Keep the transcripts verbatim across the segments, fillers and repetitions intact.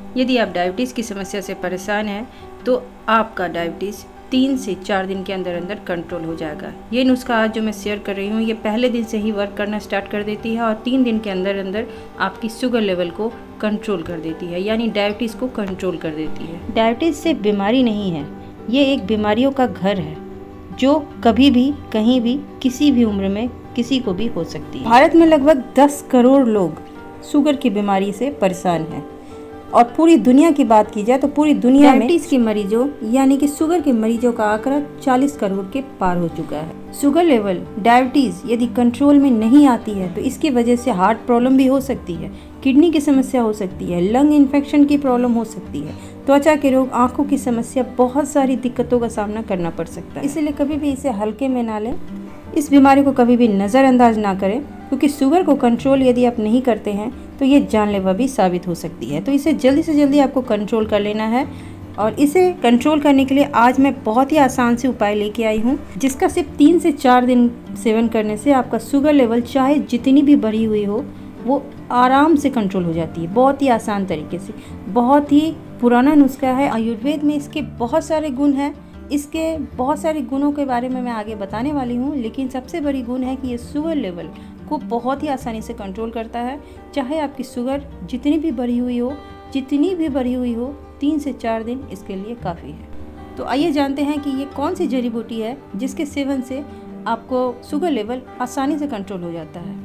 यदि आप डायबिटीज़ की समस्या से परेशान हैं तो आपका डायबिटीज़ तीन से चार दिन के अंदर अंदर कंट्रोल हो जाएगा। ये नुस्खा आज जो मैं शेयर कर रही हूँ ये पहले दिन से ही वर्क करना स्टार्ट कर देती है और तीन दिन के अंदर अंदर आपकी शुगर लेवल को कंट्रोल कर देती है, यानी डायबिटीज़ को कंट्रोल कर देती है। डायबिटीज़ सिर्फ बीमारी नहीं है, ये एक बीमारियों का घर है जो कभी भी कहीं भी किसी भी उम्र में किसी को भी हो सकती है। भारत में लगभग दस करोड़ लोग शुगर की बीमारी से परेशान हैं और पूरी दुनिया की बात की जाए तो पूरी दुनिया में डायबिटीज़ के मरीजों यानी कि शुगर के मरीजों का आंकड़ा चालीस करोड़ के पार हो चुका है। शुगर लेवल डायबिटीज़ यदि कंट्रोल में नहीं आती है तो इसकी वजह से हार्ट प्रॉब्लम भी हो सकती है, किडनी की समस्या हो सकती है, लंग इन्फेक्शन की प्रॉब्लम हो सकती है, त्वचा के रोग, आंखों की समस्या, बहुत सारी दिक्कतों का सामना करना पड़ सकता है। इसलिए कभी भी इसे हल्के में ना लें, इस बीमारी को कभी भी नज़रअंदाज ना करें, क्योंकि शुगर को कंट्रोल यदि आप नहीं करते हैं तो ये जानलेवा भी साबित हो सकती है। तो इसे जल्दी से जल्दी आपको कंट्रोल कर लेना है और इसे कंट्रोल करने के लिए आज मैं बहुत ही आसान से उपाय लेके आई हूँ, जिसका सिर्फ तीन से चार दिन सेवन करने से आपका शुगर लेवल चाहे जितनी भी बढ़ी हुई हो वो आराम से कंट्रोल हो जाती है, बहुत ही आसान तरीके से। बहुत ही पुराना नुस्खा है, आयुर्वेद में इसके बहुत सारे गुण हैं। इसके बहुत सारे गुणों के बारे में मैं आगे बताने वाली हूँ, लेकिन सबसे बड़ी गुण है कि ये शुगर लेवल को बहुत ही आसानी से कंट्रोल करता है। चाहे आपकी शुगर जितनी भी बढ़ी हुई हो जितनी भी बढ़ी हुई हो तीन से चार दिन इसके लिए काफ़ी है। तो आइए जानते हैं कि ये कौन सी जड़ी बूटी है जिसके सेवन से आपको शुगर लेवल आसानी से कंट्रोल हो जाता है।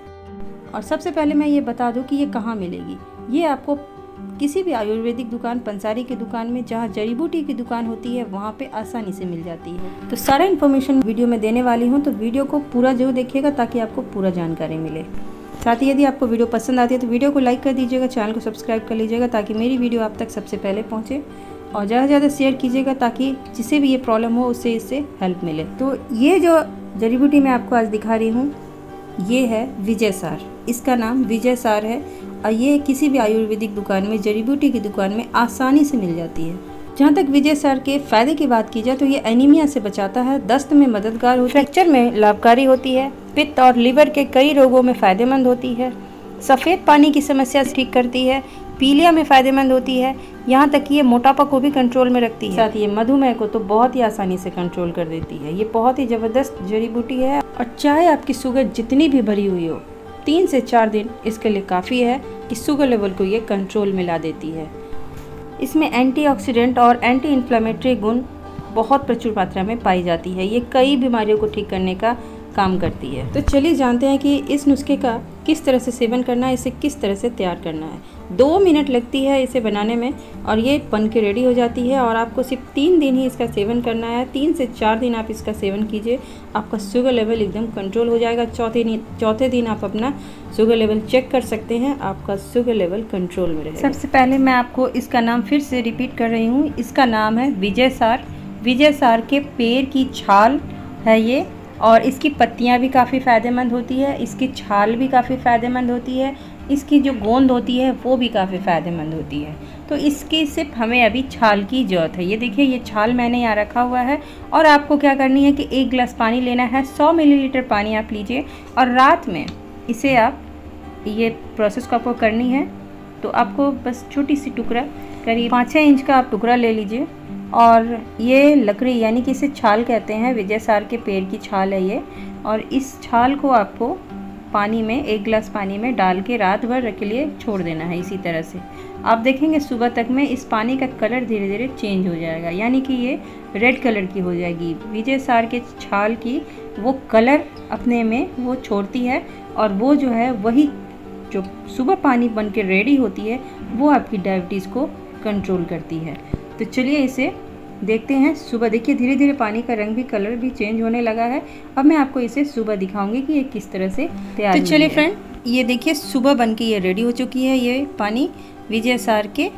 और सबसे पहले मैं ये बता दूं कि ये कहाँ मिलेगी। ये आपको किसी भी आयुर्वेदिक दुकान, पंसारी की दुकान में, जहाँ जड़ी बूटी की दुकान होती है वहाँ पे आसानी से मिल जाती है। तो सारा इन्फॉर्मेशन वीडियो में देने वाली हूँ, तो वीडियो को पूरा जरूर देखिएगा ताकि आपको पूरा जानकारी मिले। साथ ही यदि आपको वीडियो पसंद आती है तो वीडियो को लाइक कर दीजिएगा, चैनल को सब्सक्राइब कर लीजिएगा ताकि मेरी वीडियो आप तक सबसे पहले पहुँचे, और ज़्यादा से ज़्यादा शेयर कीजिएगा ताकि जिसे भी ये प्रॉब्लम हो उससे इससे हेल्प मिले। तो ये जो जड़ी बूटी मैं आपको आज दिखा रही हूँ ये है विजय सार। इसका नाम विजय सार है और ये किसी भी आयुर्वेदिक दुकान में, जड़ी बूटी की दुकान में आसानी से मिल जाती है। जहाँ तक विजय सार के फ़ायदे की बात की जाए तो ये एनीमिया से बचाता है, दस्त में मददगार होती है, फ्रैक्चर में लाभकारी होती है, पित्त और लीवर के कई रोगों में फ़ायदेमंद होती है, सफ़ेद पानी की समस्या से ठीक करती है, पीलिया में फ़ायदेमंद होती है, यहाँ तक कि ये मोटापा को भी कंट्रोल में रखती है। साथ ही ये मधुमेह को तो बहुत ही आसानी से कंट्रोल कर देती है। ये बहुत ही ज़बरदस्त जड़ी बूटी है और चाहे आपकी शुगर जितनी भी भरी हुई हो तीन से चार दिन इसके लिए काफ़ी है कि शुगर लेवल को ये कंट्रोल में ला देती है। इसमें एंटीऑक्सीडेंट और एंटी इन्फ्लेमेटरी गुण बहुत प्रचुर मात्रा में पाई जाती है। ये कई बीमारियों को ठीक करने का काम करती है। तो चलिए जानते हैं कि इस नुस्खे का किस तरह से सेवन करना है, इसे किस तरह से तैयार करना है। दो मिनट लगती है इसे बनाने में और ये बन के रेडी हो जाती है और आपको सिर्फ तीन दिन ही इसका सेवन करना है। तीन से चार दिन आप इसका सेवन कीजिए, आपका शुगर लेवल एकदम कंट्रोल हो जाएगा। चौथे दिन चौथे दिन आप अपना शुगर लेवल चेक कर सकते हैं, आपका शुगर लेवल कंट्रोल में रहेगा। सबसे पहले मैं आपको इसका नाम फिर से रिपीट कर रही हूँ। इसका नाम है विजय सार। विजय सार के पेड़ की छाल है ये, और इसकी पत्तियां भी काफ़ी फ़ायदेमंद होती है, इसकी छाल भी काफ़ी फ़ायदेमंद होती है, इसकी जो गोंद होती है वो भी काफ़ी फ़ायदेमंद होती है। तो इसकी सिर्फ हमें अभी छाल की ज़रूरत है। ये देखिए ये छाल मैंने यहाँ रखा हुआ है और आपको क्या करनी है कि एक गिलास पानी लेना है, सौ मिलीलीटर पानी आप लीजिए और रात में इसे आप ये प्रोसेस को आपको करनी है। तो आपको बस छोटी सी टुकड़ा करीब पाँच छः इंच का आप टुकड़ा ले लीजिए और ये लकड़ी यानी कि इसे छाल कहते हैं, विजय सार के पेड़ की छाल है ये, और इस छाल को आपको पानी में एक गिलास पानी में डाल के रात भर के लिए छोड़ देना है। इसी तरह से आप देखेंगे सुबह तक में इस पानी का कलर धीरे धीरे चेंज हो जाएगा, यानी कि ये रेड कलर की हो जाएगी। विजय सार के छाल की वो कलर अपने में वो छोड़ती है और वो जो है वही जो सुबह पानी बन के रेडी होती है वो आपकी डायबिटीज़ को कंट्रोल करती है। तो चलिए इसे देखते हैं। सुबह देखिए धीरे धीरे पानी का रंग भी, कलर भी चेंज होने लगा है। अब मैं आपको इसे सुबह दिखाऊंगी कि ये किस तरह से तैयार। तो चलिए फ्रेंड, ये देखिए सुबह बन के ये रेडी हो चुकी है ये पानी, विजय सार के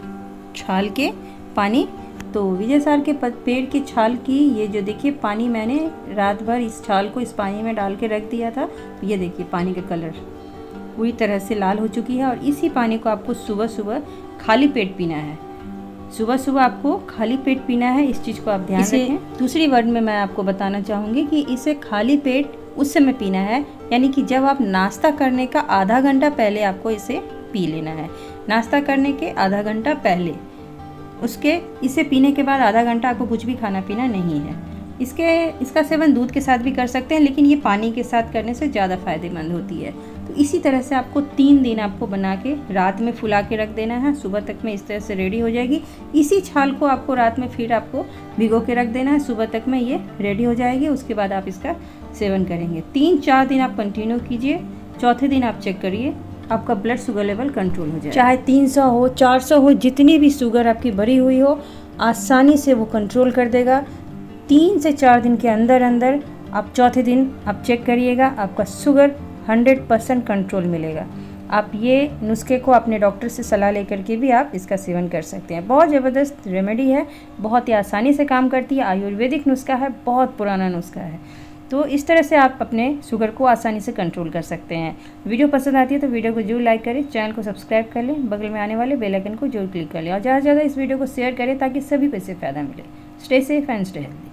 छाल के पानी। तो विजय सार के पेड़ की छाल की ये जो देखिए पानी मैंने रात भर इस छाल को इस पानी में डाल के रख दिया था। तो ये देखिए पानी का कलर पूरी तरह से लाल हो चुकी है और इसी पानी को आपको सुबह सुबह खाली पेट पीना है। सुबह सुबह आपको खाली पेट पीना है, इस चीज़ को आप ध्यान रखें। दूसरी वर्ड में मैं आपको बताना चाहूँगी कि इसे खाली पेट उस समय पीना है, यानी कि जब आप नाश्ता करने का आधा घंटा पहले आपको इसे पी लेना है। नाश्ता करने के आधा घंटा पहले। उसके इसे पीने के बाद आधा घंटा आपको कुछ भी खाना पीना नहीं है। इसके इसका सेवन दूध के साथ भी कर सकते हैं, लेकिन ये पानी के साथ करने से ज़्यादा फ़ायदेमंद होती है। तो इसी तरह से आपको तीन दिन आपको बना के रात में फुला के रख देना है। सुबह तक में इस तरह से रेडी हो जाएगी। इसी छाल को आपको रात में फिर आपको भिगो के रख देना है। सुबह तक में ये रेडी हो जाएगी। उसके बाद आप इसका सेवन करेंगे। तीन चार दिन आप कंटिन्यू कीजिए। चौथे दिन आप चेक करिए, आपका ब्लड शुगर लेवल कंट्रोल हो जाए। चाहे तीन सौ हो, चार सौ हो, जितनी भी शुगर आपकी बढ़ी हुई हो, आसानी से वो कंट्रोल कर देगा। तीन से चार दिन के अंदर अंदर आप चौथे दिन आप चेक करिएगा, आपका शुगर हंड्रेड परसेंट कंट्रोल मिलेगा। आप ये नुस्खे को अपने डॉक्टर से सलाह लेकर के भी आप इसका सेवन कर सकते हैं। बहुत ज़बरदस्त रेमेडी है, बहुत ही आसानी से काम करती है। आयुर्वेदिक नुस्खा है, बहुत पुराना नुस्खा है। तो इस तरह से आप अपने शुगर को आसानी से कंट्रोल कर सकते हैं। वीडियो पसंद आती है तो वीडियो को जरूर लाइक करें, चैनल को सब्सक्राइब कर लें, बगल में आने वाले बेल आइकन को जरूर क्लिक कर लें और ज़्यादा से ज़्यादा इस वीडियो को शेयर करें ताकि सभी को इससे फ़ायदा मिले। Stay safe and stay healthy.